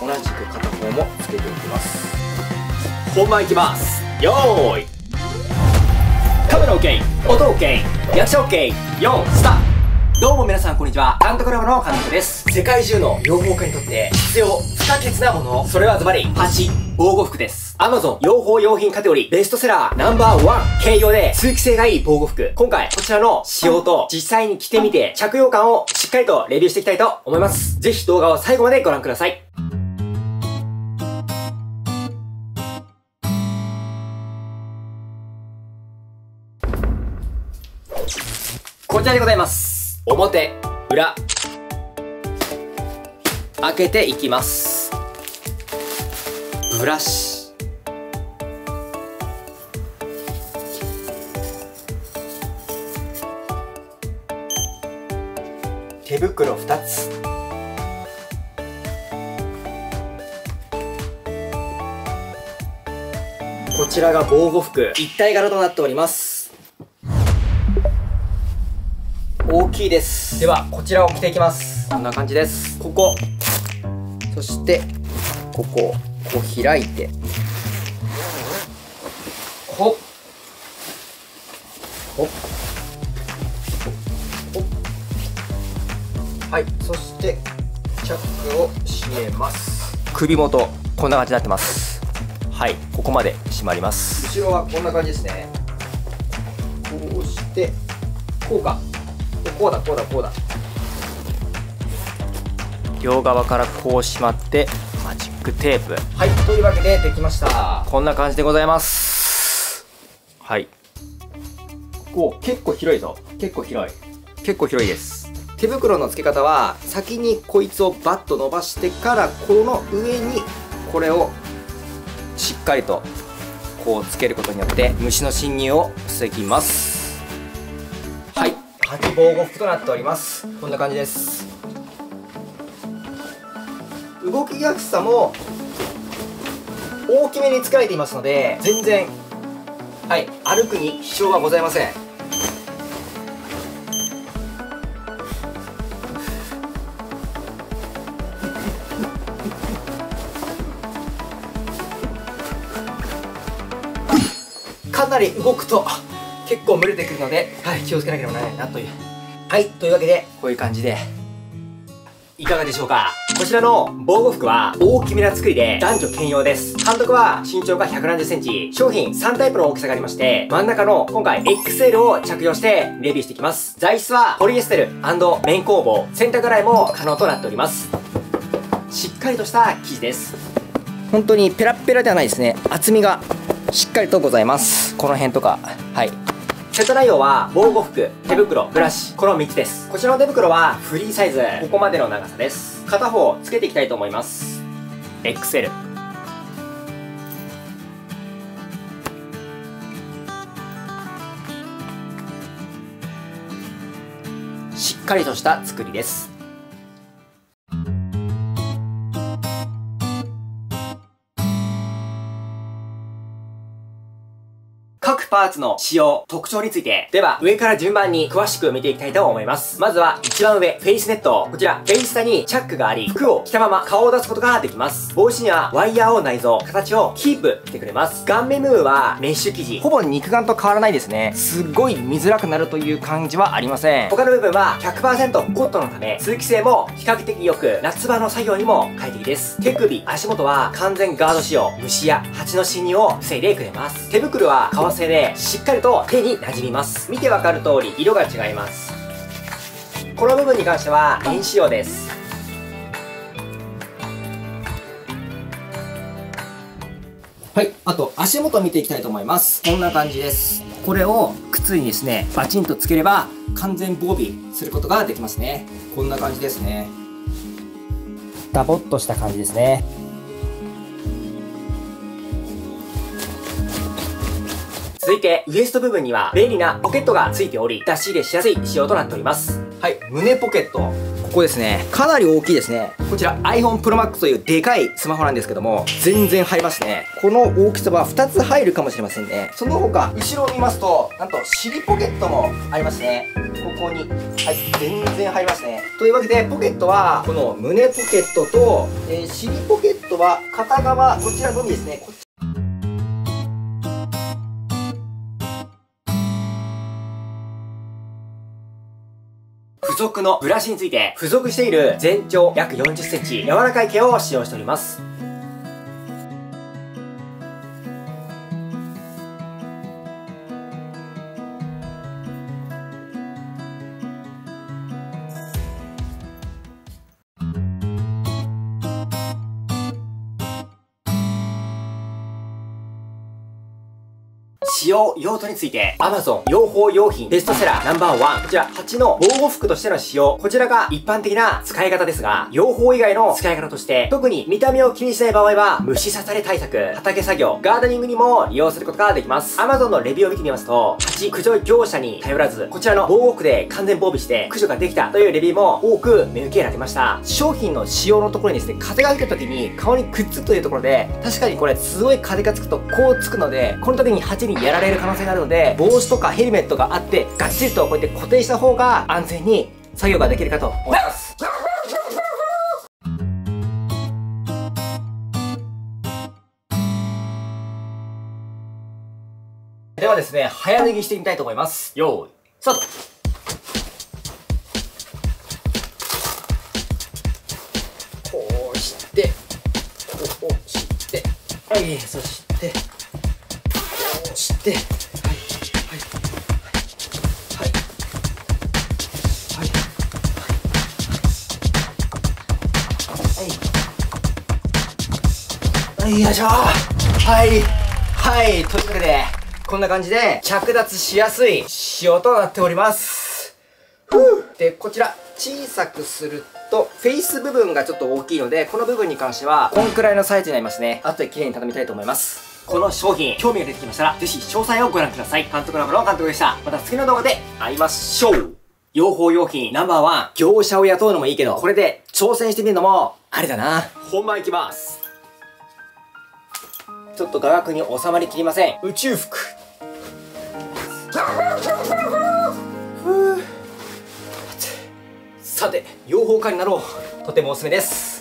じく片方もつけていきます。本番いきます。よーい、カメラ OK、 音 OK、 役者 OK、 4スタート。どうも皆さんこんにちは、監督ラボの監督です。世界中の養蜂家にとって必要不可欠なもの、それはズバリ蜂防護服です。 Amazon 養蜂用品カテゴリーベストセラーNo.1、軽量で通気性がいい防護服。今回こちらの仕様と実際に着てみて着用感をしっかりとレビューしていきたいと思います。ぜひ動画を最後までご覧ください。こちらでございます。表、裏、開けていきます。ブラシ、手袋2つ、こちらが防護服、一体柄となっております。大きいです。ではこちらを着ていきます。こんな感じです。ここ、そしてここをこう開いて、ほっほっほっ、はい、そしてチャックを閉めます。首元こんな感じになってます。はい、ここまで閉まります。後ろはこんな感じですね。こうしてこうか、こうだこうだこうだ、両側からこうしまってマジックテープ。はい、というわけでできました。こんな感じでございます。はい、こう結構広いぞ。結構広いです。手袋の付け方は、先にこいつをバッと伸ばしてから、この上にこれをしっかりとこうつけることによって虫の侵入を防ぎます。はい、蜂防護服となっております。こんな感じです。動きやすさも大きめに作られていますので、全然、はい、歩くに支障はございません。かなり動くと結構蒸れてくるので、はい、気をつけなければならないなという。はい、というわけでこういう感じでいかがでしょうか。こちらの防護服は大きめな作りで男女兼用です。監督は身長が170センチ、商品3タイプの大きさがありまして、真ん中の今回 XL を着用してレビューしていきます。材質はポリエステル&綿工房、洗濯洗いも可能となっております。しっかりとした生地です。本当にペラッペラではないですね。厚みがしっかりとございます。この辺とか、はい。セット内容は防護服、手袋、ブラシ、この3つです。こちらの手袋はフリーサイズ、ここまでの長さです。片方つけていきたいと思います。 XL、 しっかりとした作りです。各パーツの仕様、特徴について、では上から順番に詳しく見ていきたいと思います。まずは一番上、フェイスネット。こちら、フェイス下にチャックがあり、服を着たまま顔を出すことができます。帽子にはワイヤーを内蔵、形をキープしてくれます。顔面部分はメッシュ生地。ほぼ肉眼と変わらないですね。すっごい見づらくなるという感じはありません。他の部分は 100% コットンのため、通気性も比較的良く、夏場の作業にも快適です。手首、足元は完全ガード仕様。虫や蜂の侵入を防いでくれます。手袋は革製でしっかりと手に馴染みます。見てわかる通り色が違います。この部分に関しては綿仕様です。はい、あと足元見ていきたいと思います。こんな感じです。これを靴にですねバチンとつければ完全防備することができますね。こんな感じですね。ダボっとした感じですね。続いてウエスト部分には便利なポケットがついており、出し入れしやすい仕様となっております。 はい、胸ポケット。ここですね。かなり大きいですね。こちら iPhone Pro Max というでかいスマホなんですけども、全然入りますね。この大きさは2つ入るかもしれませんね。その他、後ろを見ますと、なんと尻ポケットもありますね。ここに。はい、全然入りますね。というわけで、ポケットは、この胸ポケットと、尻ポケットは片側、こちらのみですね。付属のブラシについて、付属している全長約40センチ、柔らかい毛を使用しております。使用用途について Amazon 養蜂用品ベストセラーNo.1、こちら蜂の防護服としての使用、こちらが一般的な使い方ですが、養蜂以外の使い方として、特に見た目を気にしない場合は虫刺され対策、畑作業、ガーデニングにも利用することができます。 Amazon のレビューを見てみますと、蜂駆除業者に頼らず、こちらの防護服で完全防備して駆除ができたというレビューも多く見受けられました。商品の使用のところにですね、風が吹いた時に顔にくっつくというところで、確かにこれすごい風がつくとこうつくので、この時に蜂にやられる可能性があるので、帽子とかヘルメットがあってがっちりとこうやって固定した方が安全に作業ができるかと思います。ではですね、早脱ぎしてみたいと思います。よーいスタート。こうしてこうしてはい、そしてこうしてはいはい、よいしょ。はい。はい。というわけで、こんな感じで着脱しやすい仕様となっております。で、こちら、小さくすると、フェイス部分がちょっと大きいので、この部分に関しては、こんくらいのサイズになりますね。後で綺麗に畳みたいと思います。この商品、興味が出てきましたら、ぜひ詳細をご覧ください。監督ラボの監督でした。また次の動画で会いましょう。養蜂用品No.1、業者を雇うのもいいけど、これで挑戦してみるのもありだな。本番いきます。ちょっと画角に収まりきりません。宇宙服。さて、養蜂家になろう。とてもおすすめです。